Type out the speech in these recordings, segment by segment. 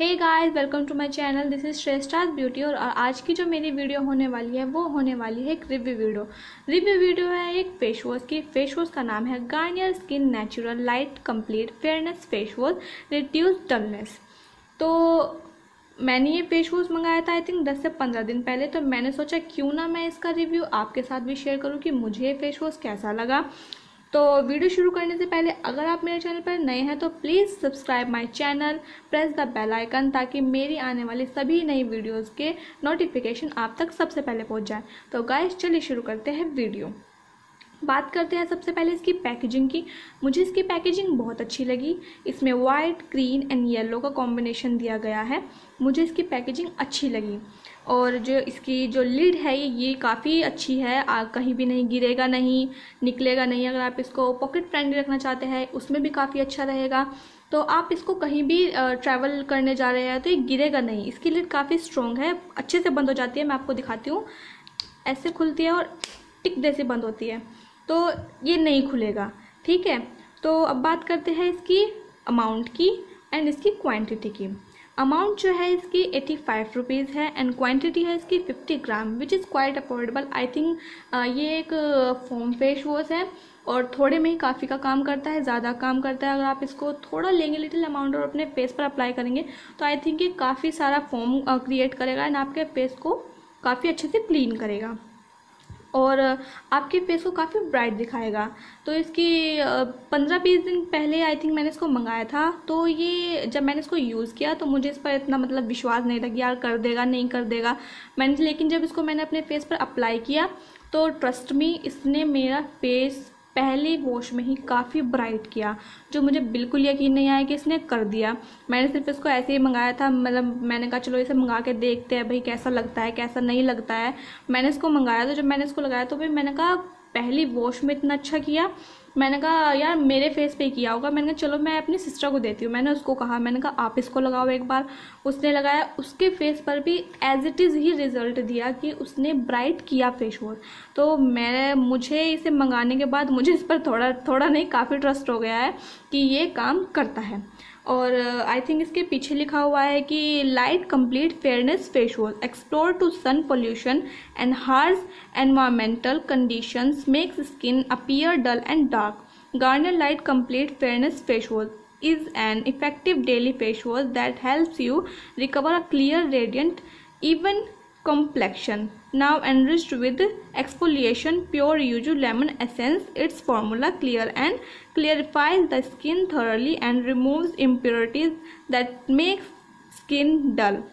Hey guys, welcome to my channel. This is Shreshtha's beauty. और आज की जो मेरी वीडियो होने वाली है वो होने वाली है एक रिव्यू वीडियो है एक फेस वॉश की। फेस वॉश का नाम है Garnier skin natural light complete fairness face wash reduce dullness. तो मैंने ये फेस वॉश मंगाया था आई थिंक 10 से 15 दिन पहले। तो मैंने सोचा क्यों ना मैं इसका रिव्यू आपके साथ भी शेयर करूँ कि मुझे ये फेस वॉश कैसा लगा। तो वीडियो शुरू करने से पहले अगर आप मेरे चैनल पर नए हैं तो please subscribe my channel, press the bell icon ताकि मेरी आने वाली सभी नई वीडियोस के नोटिफिकेशन आप तक सबसे पहले पहुंच जाए। तो गाइस चलिए शुरू करते हैं वीडियो। बात करते हैं सबसे पहले इसकी पैकेजिंग की। मुझे इसकी पैकेजिंग बहुत अच्छी लगी। इसमें वाइट, ग्रीन एंड येलो का कॉम्बिनेशन दिया गया है। मुझे इसकी पैकेजिंग अच्छी लगी और जो इसकी जो लिड है ये काफ़ी अच्छी है। कहीं भी नहीं गिरेगा, नहीं निकलेगा नहीं। अगर आप इसको पॉकेट फ्रेंडली रखना चाहते हैं उसमें भी काफ़ी अच्छा रहेगा। तो आप इसको कहीं भी ट्रैवल करने जा रहे हैं तो ये गिरेगा नहीं। इसकी लिड काफ़ी स्ट्रॉन्ग है, अच्छे से बंद हो जाती है। मैं आपको दिखाती हूँ, ऐसे खुलती है और टिक जैसे बंद होती है, तो ये नहीं खुलेगा। ठीक है, तो अब बात करते हैं इसकी अमाउंट की एंड इसकी क्वांटिटी की। अमाउंट जो है इसकी 85 रुपीज़ है एंड क्वांटिटी है इसकी 50 gram which is quite affordable. I think ये एक फोम फेस वॉश है और थोड़े में ही काफ़ी का काम करता है, ज़्यादा काम करता है। अगर आप इसको थोड़ा लेंगे लिटिल अमाउंट और अपने फेस पर अप्लाई करेंगे तो आई थिंक ये काफ़ी सारा फोम क्रिएट करेगा एंड आपके फेस को काफ़ी अच्छे से क्लीन करेगा और आपके फेस को काफ़ी ब्राइट दिखाएगा। तो इसकी 15-20 दिन पहले आई थिंक मैंने इसको मंगाया था। तो ये जब मैंने इसको यूज़ किया तो मुझे इस पर इतना मतलब विश्वास नहीं था कि यार कर देगा नहीं कर देगा लेकिन जब इसको मैंने अपने फेस पर अप्लाई किया तो ट्रस्ट मी इसने मेरा फेस पहले वॉश में ही काफ़ी ब्राइट किया, जो मुझे बिल्कुल यकीन नहीं आया कि इसने कर दिया। मैंने सिर्फ इसको ऐसे ही मंगाया था, मतलब मैंने कहा चलो इसे मंगा के देखते हैं भाई कैसा लगता है कैसा नहीं लगता है। मैंने इसको मंगाया तो जब मैंने इसको लगाया तो भाई मैंने कहा पहली वॉश में इतना अच्छा किया। मैंने कहा यार मेरे फेस पे ही किया होगा। मैंने कहा चलो मैं अपनी सिस्टर को देती हूँ। मैंने उसको कहा, मैंने कहा आप इसको लगाओ एक बार। उसने लगाया, उसके फेस पर भी एज इट इज़ ही रिजल्ट दिया कि उसने ब्राइट किया फेस वॉश। तो मुझे इसे मंगाने के बाद मुझे इस पर थोड़ा नहीं काफ़ी ट्रस्ट हो गया है कि ये काम करता है। और आई थिंक इसके पीछे लिखा हुआ है कि light complete fairness face wash exposure to sun pollution and harsh environmental conditions makes skin appear dull and dark. Garnier light complete fairness face wash is an effective daily face wash that helps you recover a clear, radiant, even complexion. Now enriched with exfoliation, pure yuzu lemon essence, its formula clear and clarifies the skin thoroughly and removes impurities that makes skin dull.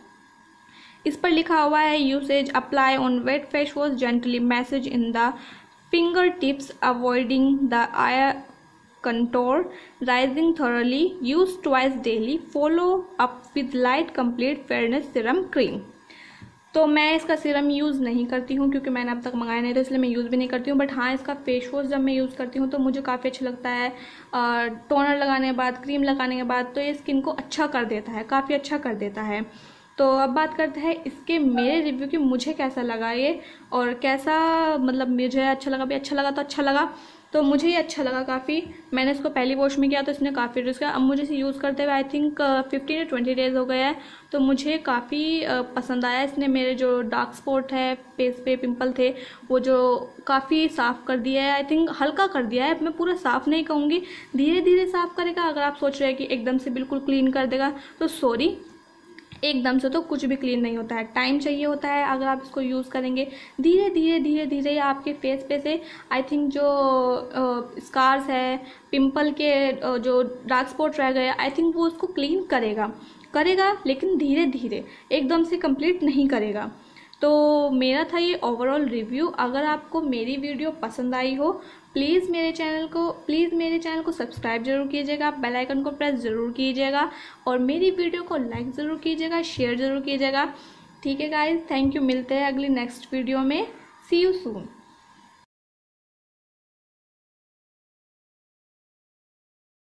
इस पर लिखा हुआ है usage apply on wet face wash gently massage in the finger tips avoiding the eye contour, rising thoroughly, use twice daily, follow up with light complete fairness serum cream। तो मैं इसका serum use नहीं करती हूँ क्योंकि मैंने अब तक मंगाया नहीं था, इसलिए मैं यूज़ भी नहीं करती हूँ। बट हाँ, इसका फेस वॉश जब मैं यूज़ करती हूँ तो मुझे काफ़ी अच्छा लगता है। टोनर लगाने के बाद, क्रीम लगाने के बाद तो ये स्किन को अच्छा कर देता है, काफ़ी अच्छा कर देता है। तो अब बात करते हैं इसके मेरे रिव्यू की, मुझे कैसा लगा ये और कैसा मतलब मुझे अच्छा लगा भी। अच्छा लगा तो अच्छा लगा, तो मुझे ये अच्छा लगा काफ़ी। मैंने इसको पहली वॉश में किया तो इसने काफ़ी यूज़ किया। अब मुझे इसे यूज़ करते हुए आई थिंक 15 to 20 डेज़ हो गए हैं। तो मुझे काफ़ी पसंद आया। इसने मेरे जो डार्क स्पॉट है फेस पे, पिंपल थे, वो जो काफ़ी साफ़ कर दिया है। आई थिंक हल्का कर दिया है, मैं पूरा साफ़ नहीं कहूँगी, धीरे धीरे साफ़ करेगा। अगर आप सोच रहे हैं कि एकदम से बिल्कुल क्लीन कर देगा तो सॉरी, एकदम से तो कुछ भी क्लीन नहीं होता है, टाइम चाहिए होता है। अगर आप इसको यूज़ करेंगे धीरे धीरे आपके फेस पे से आई थिंक जो स्कार्स है, पिंपल के जो डार्क स्पॉट रह गए, आई थिंक वो उसको क्लीन करेगा लेकिन धीरे धीरे, एकदम से कंप्लीट नहीं करेगा। तो मेरा था ये ओवरऑल रिव्यू। अगर आपको मेरी वीडियो पसंद आई हो प्लीज़ मेरे चैनल को सब्सक्राइब जरूर कीजिएगा, बेल आइकन को प्रेस ज़रूर कीजिएगा और मेरी वीडियो को लाइक ज़रूर कीजिएगा, शेयर ज़रूर कीजिएगा। ठीक है गाइज, थैंक यू। मिलते हैं अगली नेक्स्ट वीडियो में। See you soon.